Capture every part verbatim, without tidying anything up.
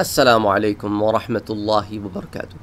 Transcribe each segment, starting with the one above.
السلام علیکم ورحمۃ اللہ وبرکاتہ۔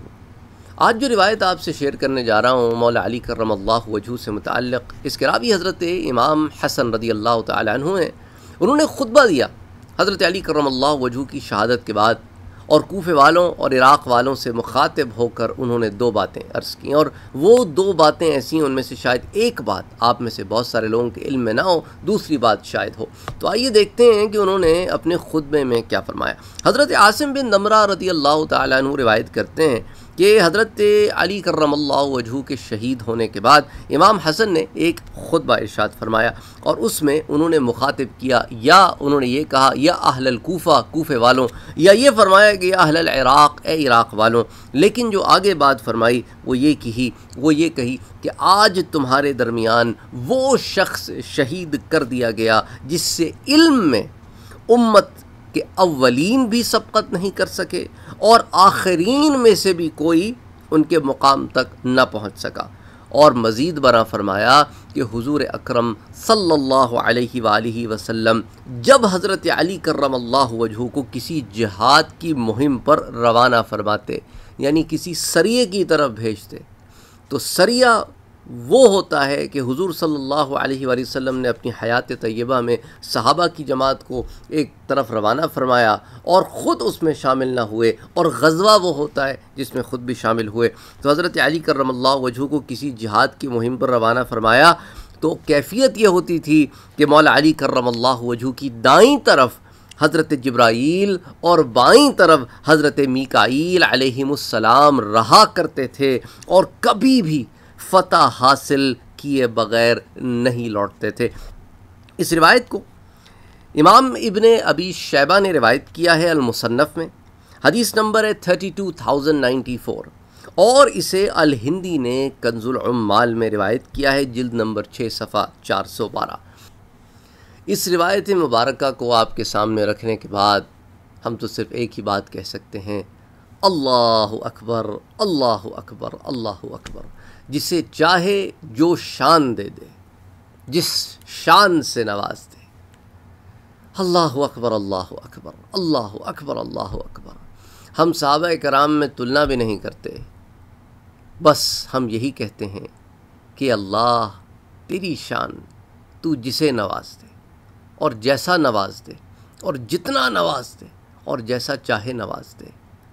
آج جو روایت آپ سے شیئر کرنے جا رہا ہوں مولا علی کرم اللہ وجہہ سے متعلق، اس کے راوی حضرت امام حسن رضی اللہ تعالی عنہ ہیں۔ انہوں نے خطبہ دیا حضرت علی کرم اللہ وجہہ کی شہادت کے بعد، اور کوفے والوں اور عراق والوں سے مخاطب ہو کر انہوں نے دو باتیں عرض کیں، اور وہ دو باتیں ایسی ہیں، ان میں سے شاید ایک بات آپ میں سے بہت سارے لوگوں کے علم میں نہ ہو، دوسری بات شاید ہو۔ تو آئیے دیکھتے ہیں کہ انہوں نے اپنے خطبے میں کیا فرمایا۔ حضرت عاصم بن نمرہ رضی اللہ تعالیٰ عنہ روایت کرتے ہیں کہ حضرت علی کرم اللہ وجہہ کے شہید ہونے کے بعد امام حسن نے ایک خطبہ ارشاد فرمایا، اور اس میں انہوں نے مخاطب کیا، یا انہوں نے یہ کہا یا اہل الکوفہ، کوفے والوں، یا یہ فرمایا کہ یا اہل العراق، اے عراق والوں۔ لیکن جو آگے بات فرمائی وہ یہ کہی وہ یہ کہی کہ آج تمہارے درمیان وہ شخص شہید کر دیا گیا جس سے علم میں امت کہ اولین بھی سبقت نہیں کر سکے اور آخرین میں سے بھی کوئی ان کے مقام تک نہ پہنچ سکا۔ اور مزید برآں فرمایا کہ حضور اکرم صلی اللہ علیہ وآلہ وسلم جب حضرت علی کرم اللہ وجہہ کو کسی جہاد کی مہم پر روانہ فرماتے، یعنی کسی سریے کی طرف بھیجتے، تو سریہ وہ ہوتا ہے کہ حضور صلی اللہ علیہ وآلہ وسلم نے اپنی حیات طیبہ میں صحابہ کی جماعت کو ایک طرف روانہ فرمایا اور خود اس میں شامل نہ ہوئے، اور غزوہ وہ ہوتا ہے جس میں خود بھی شامل ہوئے۔ تو حضرت علی کرم اللہ وجہہ کو کسی جہاد کی مہم پر روانہ فرمایا تو کیفیت یہ ہوتی تھی کہ مولا علی کرم اللہ وجہہ کی دائیں طرف حضرت جبرائیل اور بائیں طرف حضرت میکائیل علیہم السلام رہا کرتے تھے، اور کبھی بھی فتح حاصل کیے بغیر نہیں لوٹتے تھے۔ اس روایت کو امام ابن ابی شیبہ نے روایت کیا ہے المصنف میں، حدیث نمبر ہے thirty two thousand ninety four, اور اسے الہندی نے کنز العمال میں روایت کیا ہے جلد نمبر چھ صفحہ چار سو بارہ۔ اس روایت مبارکہ کو آپ کے سامنے رکھنے کے بعد ہم تو صرف ایک ہی بات کہہ سکتے ہیں، اللہ اکبر، اللہ اکبر، اللہ اکبر۔ جسے چاہے جو شان دے دے، جس شان سے نواز دے، اللہ اکبر، اللہ اکبر، اللہ اکبر، اللہ اکبر۔ ہم صحابہ کرام میں تلنا بھی نہیں کرتے، بس ہم یہی کہتے ہیں کہ اللہ تیری شان، تو جسے نواز دے اور جیسا نواز دے اور جتنا نواز دے اور جیسا چاہے نواز دے۔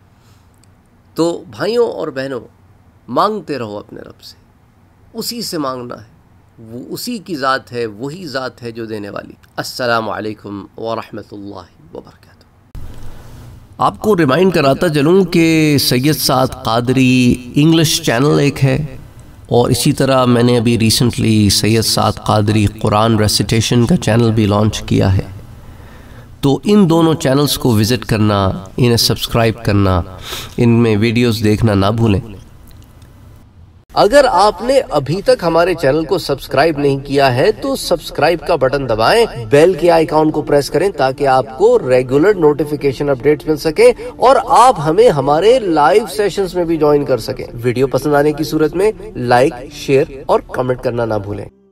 تو بھائیوں اور بہنوں، مانگتے رہو اپنے رب سے، اسی سے مانگنا ہے، وہ اسی کی ذات ہے، وہی ذات ہے جو دینے والی۔ السلام علیکم ورحمۃ اللہ وبرکاتہ۔ آپ کو ریمائنڈ کراتا چلوں کہ سید سعد قادری انگلش چینل ایک ہے، اور اسی طرح میں نے ابھی ریسنٹلی سید سعد قادری قرآن ریسیٹیشن کا چینل بھی لانچ کیا ہے۔ تو ان دونوں چینلز کو وزٹ کرنا، انہیں سبسکرائب کرنا، ان میں ویڈیوز دیکھنا نہ بھولیں۔ اگر آپ نے ابھی تک ہمارے چینل کو سبسکرائب نہیں کیا ہے تو سبسکرائب کا بٹن دبائیں، بیل کے آئیکن کو پریس کریں تاکہ آپ کو ریگولر نوٹیفیکیشن اپڈیٹس مل سکیں، اور آپ ہمیں ہمارے لائیو سیشنز میں بھی جوائن کر سکیں۔ ویڈیو پسند آنے کی صورت میں لائک، شیئر اور کمنٹ کرنا نہ بھولیں۔